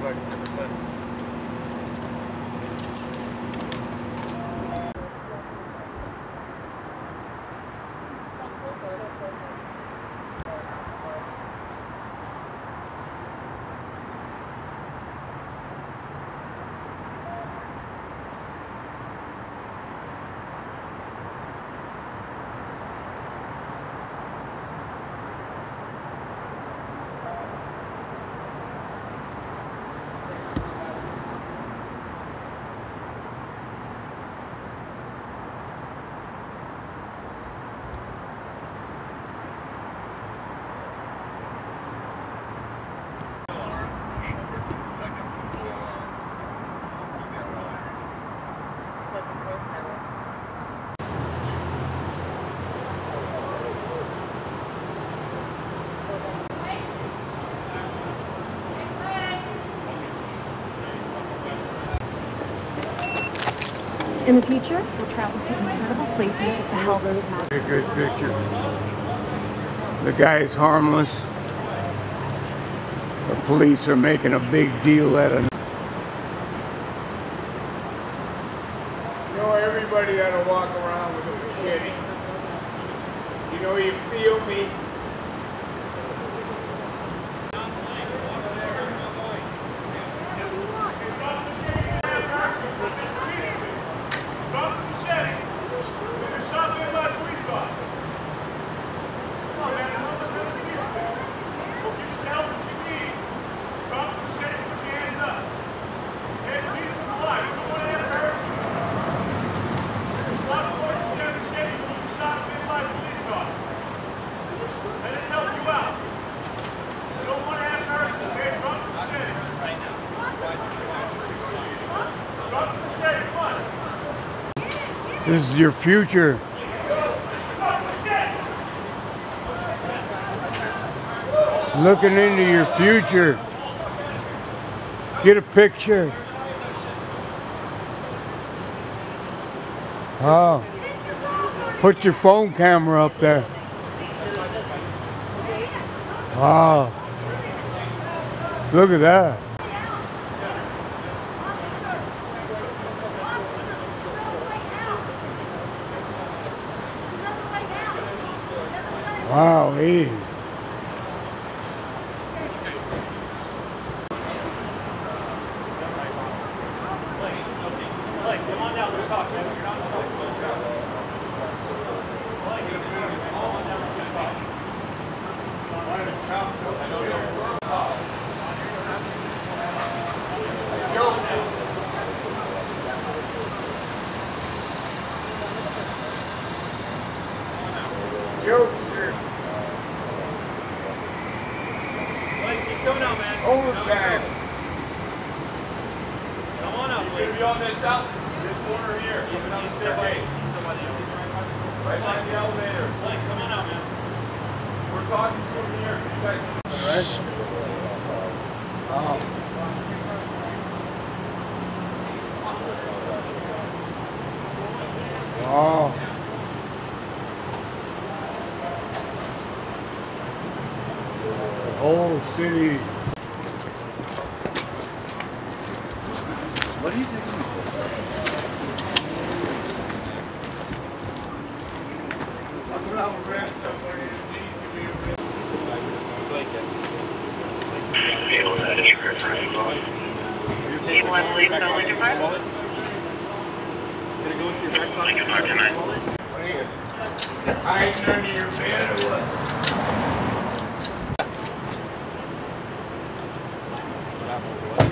like 100%. In the future, we'll travel to incredible places with the help of map. A good picture. The guy is harmless. The police are making a big deal out of it. You know, everybody ought to walk around with a machete. You know, you feel me? This is your future. Looking into your future. Get a picture. Oh. Put your phone camera up there. Wow. Look at that. Wow, easy. Come on down, let's talk, man. You're not talking about travel. Jokes here. Keep coming out, man. Overtime. Come on out, please. You're going to be on this out, this corner here. Coming down the stairway. Right by the elevator. Blake, come on out, man. We're talking from here, so you guys... All right. Oh. The whole city. What are you taking me for? You want to leave the Lincoln Park? Gonna go into your back pocket? Lincoln Park tonight. What are you? Hiding under your bed or what?